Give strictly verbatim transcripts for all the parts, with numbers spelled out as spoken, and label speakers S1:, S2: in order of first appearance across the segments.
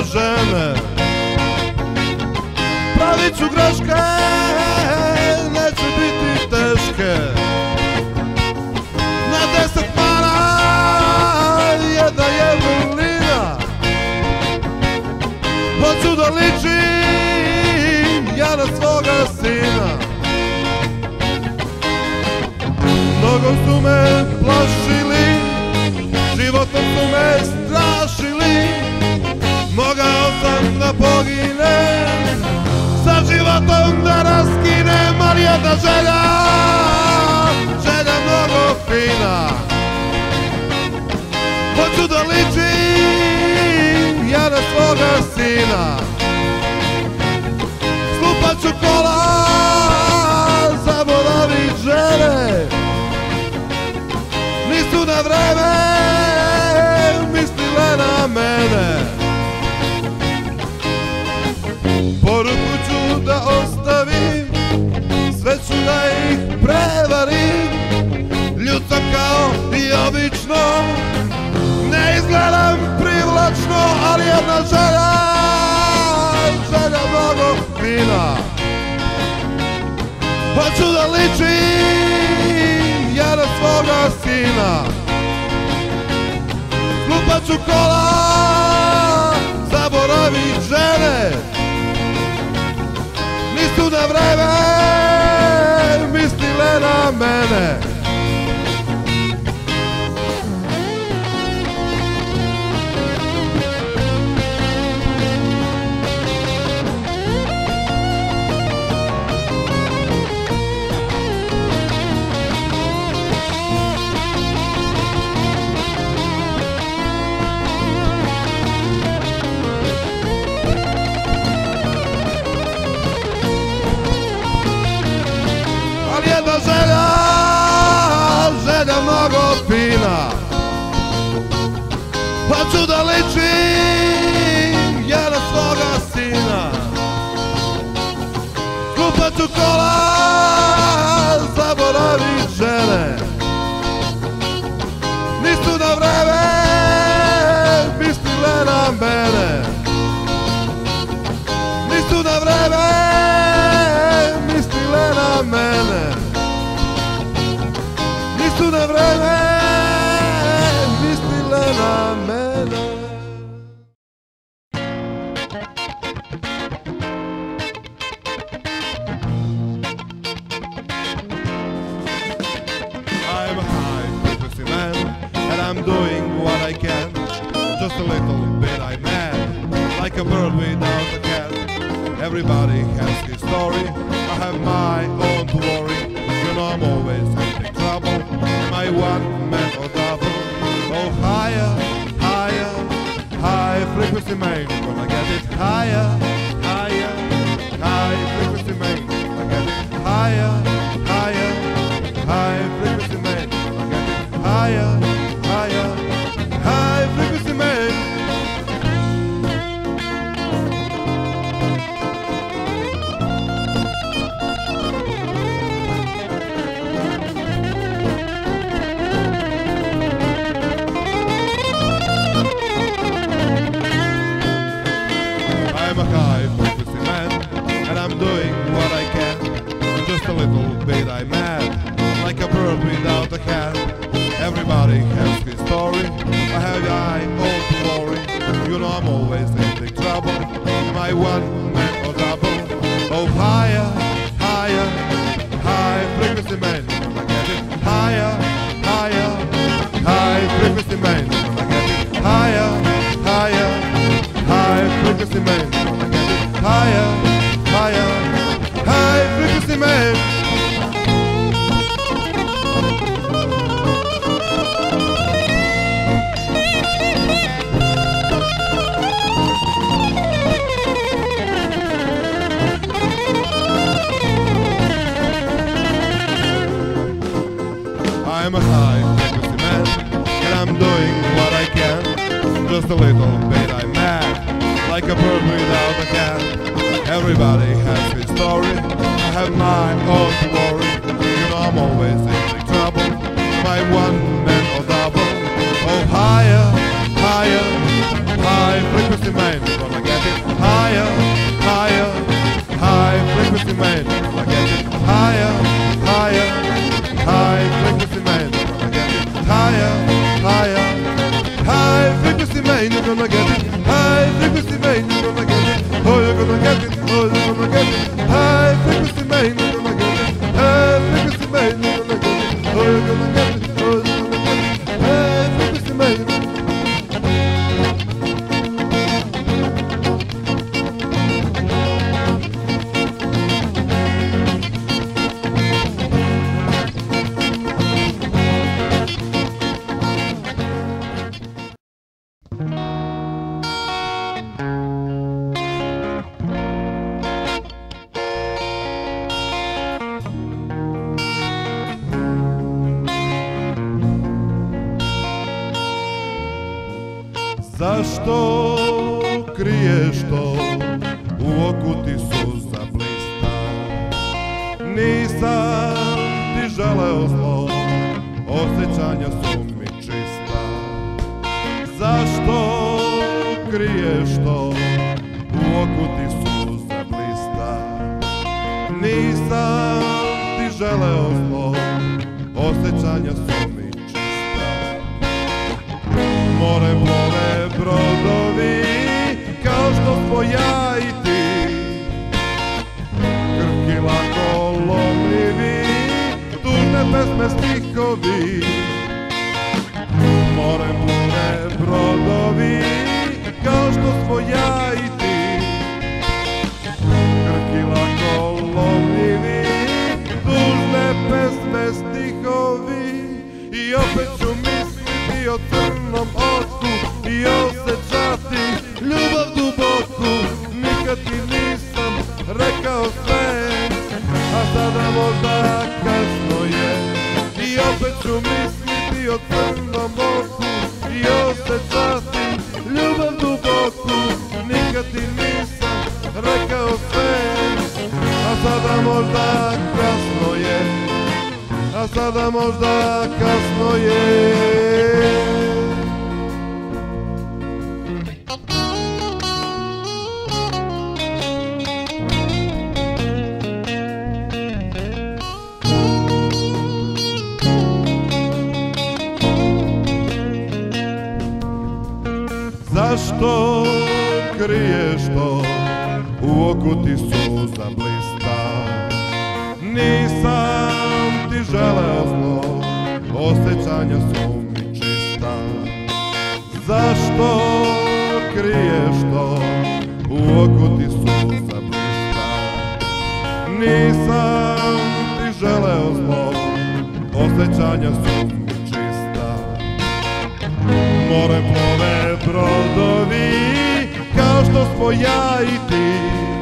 S1: žene. Pravit ću greške, neće biti teške. Na deset para jedna je vrlina. Hoću da ličim ja na svoga sina. Mnogo su me plašili, životom su me strašili. Mogao sam da poginem, sa životom da raskinem, ali jedna želja, želja mnogo fina. Hoću da ličim ja na svoga sina. Slupat ću kola, zaboravit žene. Nisu na vreme mislile na mene. Poruku ću da ostavim, sve ću da ih prevarim. Ljud sam kao i obično, ne izgledam privlačno, ali jedna želja, želja mnogo fina. Hoću da ličim ja na svoga sina. Slupat ću kola, zaboravit žene. Nisu na vreme mislile na mene. Jedna želja, želja mnogo fina. Hoću da ličim ja na svoga sina. Slupat ću kola, zaboravit žene. Nisu na vreme mislile na mene. Nisu na vreme mislile na mene. Nisu na vreme mislile na mene. I'm a high-frequency man, and I'm doing what I can. Just a little bit I'm mad, like a bird without a cat. Everybody has his story, I have my own to worry. You know I'm always having trouble, my one man or double. Oh, higher, higher, high frequency man, gonna get it higher, higher, high frequency man, gonna get it higher, higher, high frequency man, gonna get it higher, higher, high frequency man. I'm a high-frequency man, and I'm doing what I can. Just a little bit I'm mad, like a bird without a hat. Everybody has his story, I have my own to worry. You know I'm always in big trouble, my one man or double. Oh, higher, higher, high-frequency man, gonna get it higher, higher, high-frequency man, gonna get it higher, higher, high-frequency man. Higher, higher, high frequency man. I'm a high frequency man, and I'm doing what I can. Just a little bit I'm mad, like a bird without a cat. Everybody has his story, I have my own to worry. You know I'm always in big trouble, my one man or double. Oh, higher, higher, high frequency man, gonna get it. High frequency man, you're gonna get it. Oh, you're gonna get it. Oh, you're gonna get it. High frequency man, you're gonna get it. High frequency man, you're gonna get it. Oh, you're gonna get it. Oh, you're gonna get it. High frequency man. Zašto kriješ to, u oku ti suza blista? Nisam ti želeo zlo, osjećanja su mi čista. Zašto kriješ to, u oku ti suza blista? Nisam ti želeo zlo, osjećanja su mi čista. More plove brodovi, kao što smo ja i ti, krhki lako lomljivi, tužne pesme stihovi. More plove brodovi, kao što smo ja i ti, krhki lako lomljivi, tužne pesme stihovi. I opet ću misliti o crnom oku i osjećati ljubav duboku. Nikad ti nisam rekao sve, a sada možda kasno je. I opet ću misliti o crnom oku i osjećati ljubav duboku. Nikad ti nisam rekao sve, a sada možda kasno je. A sada možda kasno je. Zašto kriješ to, u oku ti suza blista? Nisam ti želeo zlo, osjećanja su mi čista. Zašto kriješ to, u oku ti suza blista? Nisam ti želeo zlo, osjećanja su mi čista. More plove brodovi, kao što smo ja i ti,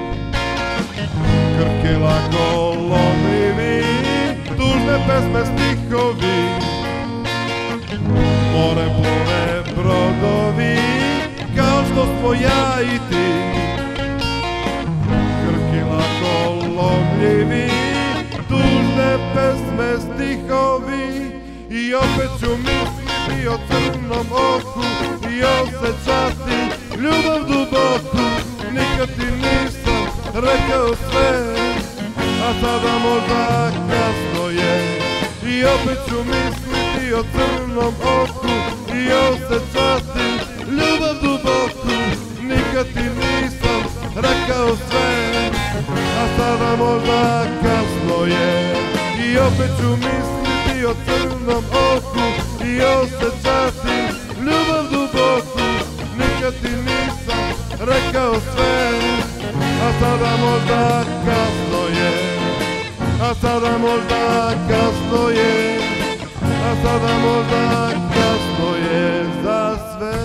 S1: krhki lako lomljivi, tužne pesme stihovi. More plove brodovi, kao što smo ja i ti, krhki lako lomljivi, tužne pesme stihovi. I opet ću misliti o crnom oku i osjećati ljubav duboku. Nikad ti nisam rekao sve, a sada možda kasno je. I opet ću misliti o crnom oku i osjećati ljubav duboku. Nikad ti nisam rekao sve, a sada možda kasno je. I opet ću misliti o crnom oku i osjećati ljubav duboku. Nikad ti nisam rekao sve, a sada možda kasno je. A sada možda kasno je. A sada možda kasno je za sve.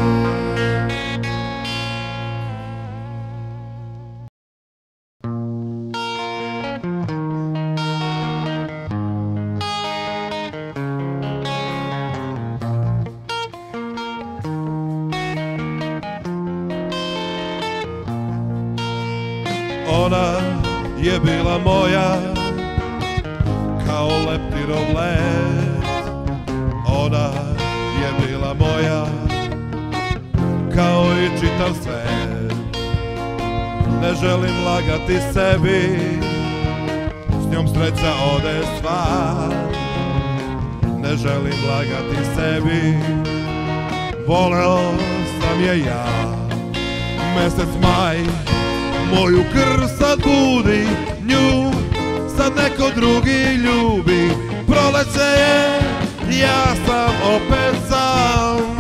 S1: Ona je bila moja kao leptirov let. Ona je bila moja kao i čitav svet. Ne želim lagati sebi, s njom sreća ode sva. Ne želim lagati sebi, voleo sam je ja. Mesec maj moju krv sad budi, nju sad neko drugi ljubi. Proleće je, ja sam opet sam.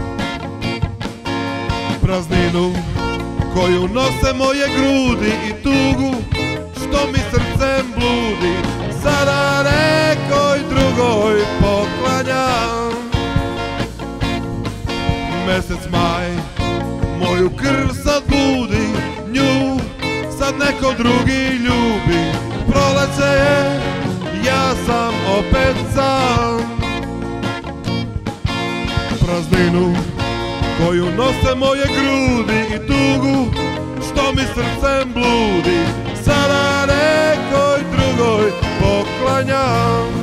S1: Prazninu koju nose moje grudi i tugu što mi srcem bludi, sada nekoj drugoj poklanjam. Mesec maj moju krv sad budi, nju sad neko drugi ljubi. Proleće je, ja sam opet sam. Prazninu koju nose moje grudi i tugu što mi srcem bludi, sada nekoj drugoj poklanjam.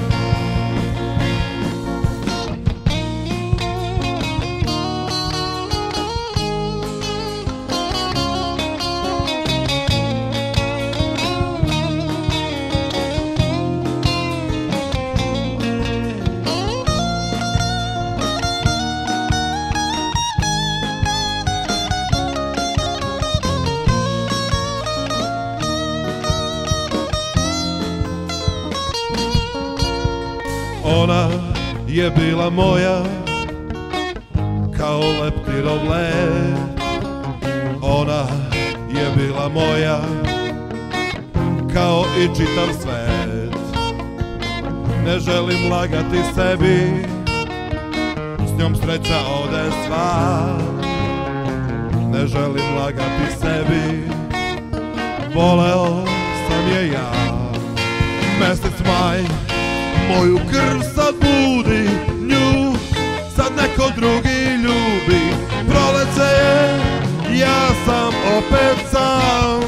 S1: Ona je bila moja kao leptirov led. Ona je bila moja kao i čitav svet. Ne želim lagati sebi, s njom sreća ode sva. Ne želim lagati sebi, voleo sam je ja. Mesec maj moju krv sad budi, nju sad neko drugi ljubi. Proleće je, ja sam opet sam.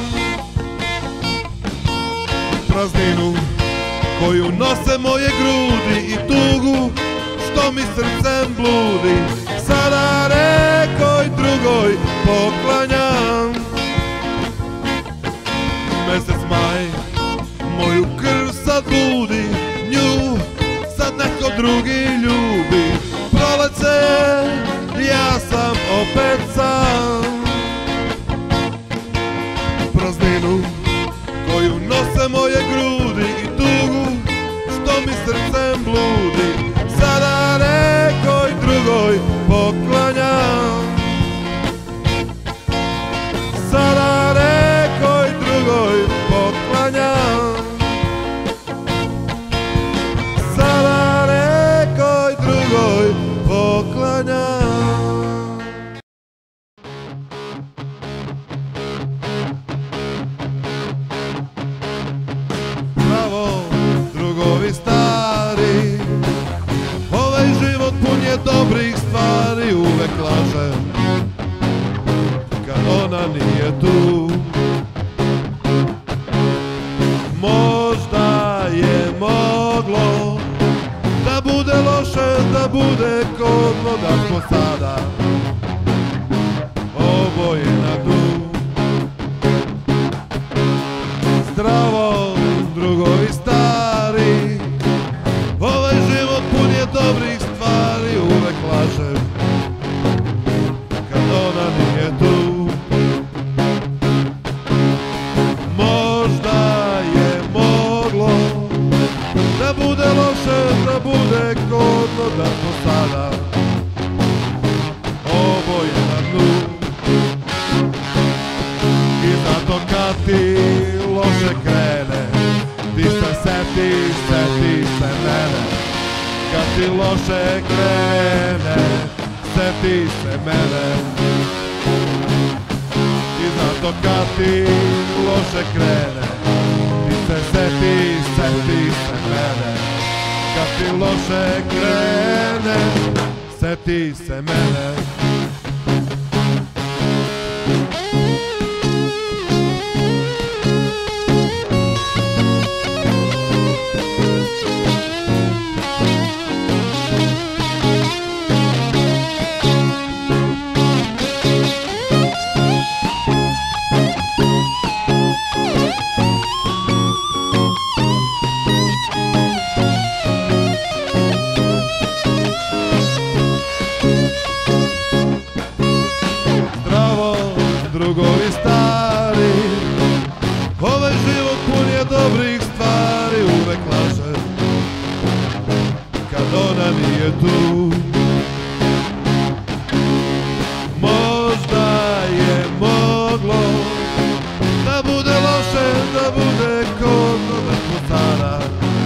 S1: Prazninu koju nose moje grudi i tugu što mi srcem bludi, sada nekoj drugoj poklanjam. Mesec maj moju krv sad budi, nju sad neko drugi ljubi. Proleće je, ja sam opet sam. Prazninu koju nose moje grudi i tugu što mi srcem bludi, sada nekoj drugoj poklanjam. Sada nekoj drugoj poklanjam. Sada nekoj drugoj poklanjam. Bravo, drugovi stari, ovaj život pun je dobrih stvari. Uvek lažem kad ona nije tu. Možda je moglo da bude loše, da bude kodno, da smo sada oboje na dnu. Zdravo, drugovi stari, ovaj život pun je dobrih stvari. Uvek lažem kad ona nije tu. Možda je moglo da bude loše, da bude kodno, da smo sada oboje na dnu. I zato kad ti loše krene, ti se seti, seti se mene. Kad ti loše krene, seti se mene. I zato kad ti loše krene, ti se seti, seti se mene. Kad ti loše krene, seti se mene. drugovi stari, ovaj život pun je dobrih stvari, uvek laže kad ona nije tu. Možda je moglo da bude loše, da bude kod vrhu stara,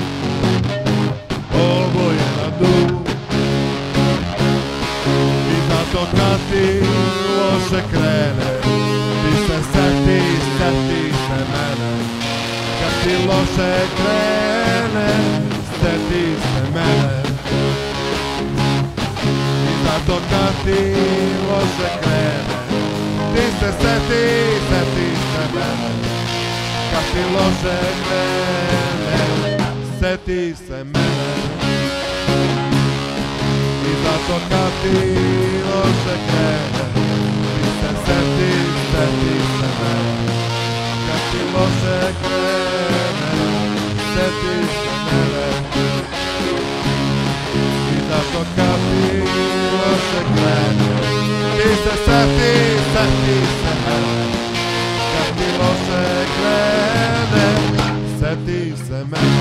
S1: obojena du. I zato kad ti loše krene, ti se seti, seti se mene. Kad ti loše krene, seti se mene. I zato kad ti loše krene, ti se seti, seti se mene. Kad ti loše krene, seti se mene. I zato kad ti loše krene, ti se seti, seti se mene. Kad ti loše krene, seti se mene. I zato kad ti loše krene, ti se seti, seti se mene. Kad ti loše krene, seti se mene.